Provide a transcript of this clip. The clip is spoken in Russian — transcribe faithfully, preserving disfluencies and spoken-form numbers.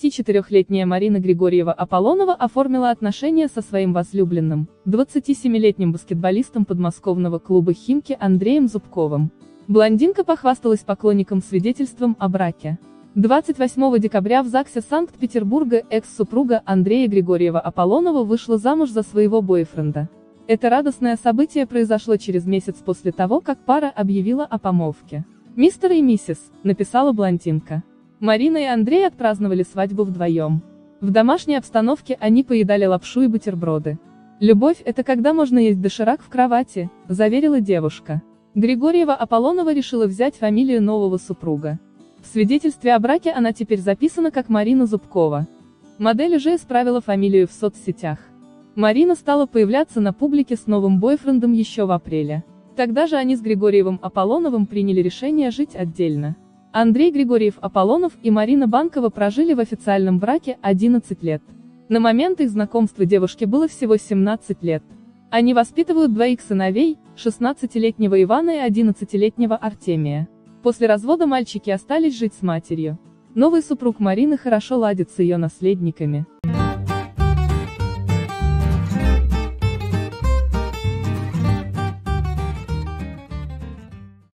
тридцатичетырёхлетняя Марина Григорьева-Аполлонова оформила отношения со своим возлюбленным, двадцатисемилетним баскетболистом подмосковного клуба «Химки» Андреем Зубковым. Блондинка похвасталась поклонникам свидетельством о браке. двадцать восьмого декабря в ЗАГСе Санкт-Петербурга экс-супруга Андрея Григорьева-Аполлонова вышла замуж за своего бойфренда. Это радостное событие произошло через месяц после того, как пара объявила о помолвке. «Мистер и миссис», — написала блондинка. Марина и Андрей отпраздновали свадьбу вдвоем. В домашней обстановке они поедали лапшу и бутерброды. «Любовь — это когда можно есть доширак в кровати», — заверила девушка. Григорьева-Аполлонова решила взять фамилию нового супруга. В свидетельстве о браке она теперь записана как Марина Зубкова. Модель уже исправила фамилию в соцсетях. Марина стала появляться на публике с новым бойфрендом еще в апреле. Тогда же они с Григорьевым-Аполлоновым приняли решение жить отдельно. Андрей Григорьев-Аполлонов и Марина Банкова прожили в официальном браке одиннадцать лет. На момент их знакомства девушке было всего семнадцать лет. Они воспитывают двоих сыновей, шестнадцатилетнего Ивана и одиннадцатилетнего Артемия. После развода мальчики остались жить с матерью. Новый супруг Марины хорошо ладит с ее наследниками.